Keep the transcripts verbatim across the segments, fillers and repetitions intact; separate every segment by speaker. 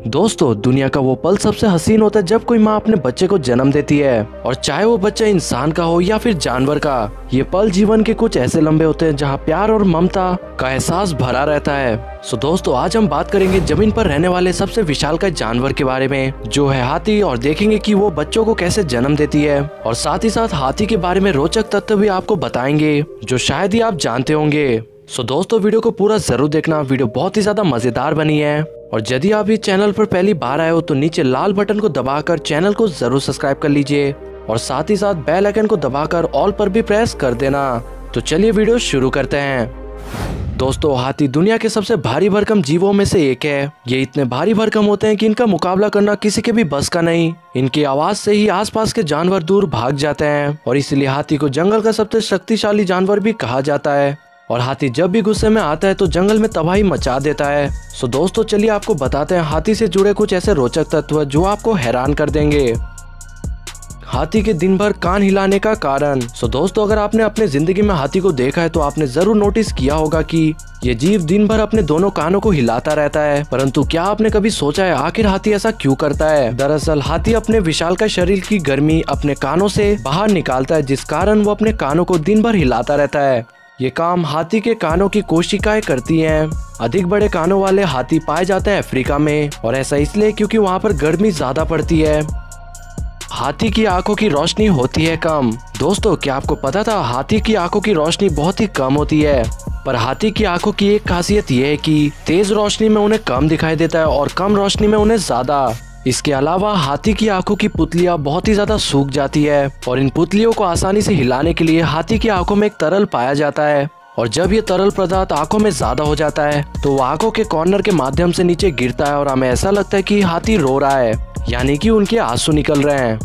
Speaker 1: दोस्तों, दुनिया का वो पल सबसे हसीन होता है जब कोई माँ अपने बच्चे को जन्म देती है, और चाहे वो बच्चा इंसान का हो या फिर जानवर का। ये पल जीवन के कुछ ऐसे लम्बे होते हैं जहाँ प्यार और ममता का एहसास भरा रहता है। सो दोस्तों, आज हम बात करेंगे जमीन पर रहने वाले सबसे विशालकाय जानवर के बारे में, जो है हाथी, और देखेंगे कि वो बच्चों को कैसे जन्म देती है। और साथ ही साथ हाथी के बारे में रोचक तथ्य भी आपको बताएंगे जो शायद ही आप जानते होंगे। सो दोस्तों, वीडियो को पूरा जरूर देखना, वीडियो बहुत ही ज्यादा मजेदार बनी है। और यदि आप इस चैनल पर पहली बार आए हो तो नीचे लाल बटन को दबाकर चैनल को जरूर सब्सक्राइब कर लीजिए, और साथ ही साथ बेल आइकन को दबाकर ऑल पर भी प्रेस कर देना। तो चलिए वीडियो शुरू करते हैं। दोस्तों, हाथी दुनिया के सबसे भारी भरकम जीवों में से एक है। ये इतने भारी भरकम होते हैं कि इनका मुकाबला करना किसी के भी बस का नहीं। इनकी आवाज से ही आसपास के जानवर दूर भाग जाते हैं, और इसलिए हाथी को जंगल का सबसे शक्तिशाली जानवर भी कहा जाता है। और हाथी जब भी गुस्से में आता है तो जंगल में तबाही मचा देता है। सो दोस्तों, चलिए आपको बताते हैं हाथी से जुड़े कुछ ऐसे रोचक तत्व जो आपको हैरान कर देंगे। हाथी के दिन भर कान हिलाने का कारण। सो दोस्तों, अगर आपने अपने जिंदगी में हाथी को देखा है तो आपने जरूर नोटिस किया होगा कि ये जीव दिन भर अपने दोनों कानों को हिलाता रहता है। परंतु क्या आपने कभी सोचा है आखिर हाथी ऐसा क्यों करता है? दरअसल हाथी अपने विशालकाय शरीर की गर्मी अपने कानों से बाहर निकालता है, जिस कारण वो अपने कानों को दिन भर हिलाता रहता है। ये काम हाथी के कानों की कोशिकाएं करती हैं। अधिक बड़े कानों वाले हाथी पाए जाते हैं अफ्रीका में, और ऐसा इसलिए क्योंकि वहाँ पर गर्मी ज्यादा पड़ती है। हाथी की आंखों की रोशनी होती है कम। दोस्तों, क्या आपको पता था हाथी की आंखों की रोशनी बहुत ही कम होती है? पर हाथी की आंखों की एक खासियत ये है कि तेज रोशनी में उन्हें कम दिखाई देता है और कम रोशनी में उन्हें ज्यादा। इसके अलावा हाथी की आंखों की पुतलियां बहुत ही ज्यादा सूख जाती है, और इन पुतलियों को आसानी से हिलाने के लिए हाथी की आंखों में एक तरल पाया जाता है। और जब ये तरल पदार्थ आंखों में ज्यादा हो जाता है तो वो आंखों के कॉर्नर के माध्यम से नीचे गिरता है, और हमें ऐसा लगता है कि हाथी रो रहा है, यानी कि उनके आंसू निकल रहे हैं।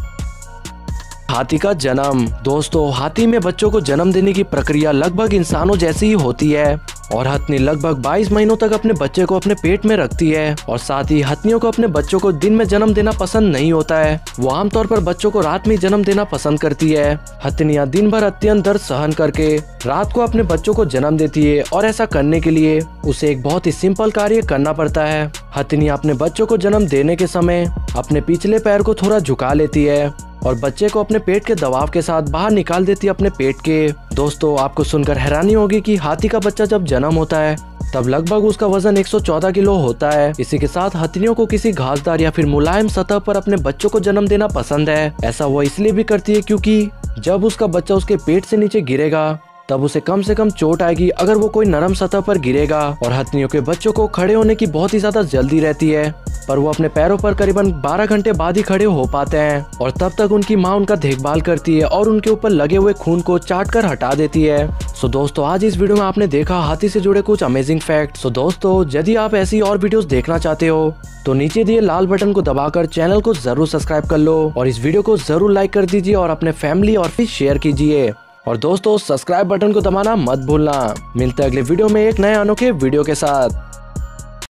Speaker 1: हाथी का जन्म। दोस्तों, हाथी में बच्चों को जन्म देने की प्रक्रिया लगभग इंसानों जैसी ही होती है, और हथनी लगभग बाईस महीनों तक अपने बच्चे को अपने पेट में रखती है। और साथ ही हथनियों को अपने बच्चों को दिन में जन्म देना पसंद नहीं होता है, वो आमतौर पर बच्चों को रात में जन्म देना पसंद करती है। हथनियां दिन भर अत्यंत दर्द सहन करके रात को अपने बच्चों को जन्म देती है, और ऐसा करने के लिए उसे एक बहुत ही सिंपल कार्य करना पड़ता है। हथनियां अपने बच्चों को जन्म देने के समय अपने पिछले पैर को थोड़ा झुका लेती है और बच्चे को अपने पेट के दबाव के साथ बाहर निकाल देती है अपने पेट के। दोस्तों, आपको सुनकर हैरानी होगी कि हाथी का बच्चा जब जन्म होता है तब लगभग उसका वजन एक सौ चौदह किलो होता है। इसी के साथ हथनियों को किसी घासदार या फिर मुलायम सतह पर अपने बच्चों को जन्म देना पसंद है। ऐसा वो इसलिए भी करती है क्योंकि जब उसका बच्चा उसके पेट से नीचे गिरेगा तब उसे कम से कम चोट आएगी अगर वो कोई नरम सतह पर गिरेगा। और हथनियों के बच्चों को खड़े होने की बहुत ही ज्यादा जल्दी रहती है, पर वो अपने पैरों पर करीबन बारह घंटे बाद ही खड़े हो पाते हैं, और तब तक उनकी माँ उनका देखभाल करती है और उनके ऊपर लगे हुए खून को चाट कर हटा देती है। सो दोस्तों, आज इस वीडियो में आपने देखा हाथी से जुड़े कुछ अमेजिंग फैक्ट। सो दोस्तों, यदि आप ऐसी और वीडियोस देखना चाहते हो तो नीचे दिए लाल बटन को दबाकर चैनल को जरूर सब्सक्राइब कर लो, और इस वीडियो को जरूर लाइक कर दीजिए और अपने फैमिली और फिर शेयर कीजिए। और दोस्तों, सब्सक्राइब बटन को दबाना मत भूलना। मिलते हैं अगले वीडियो में एक नए अनोखे वीडियो के साथ।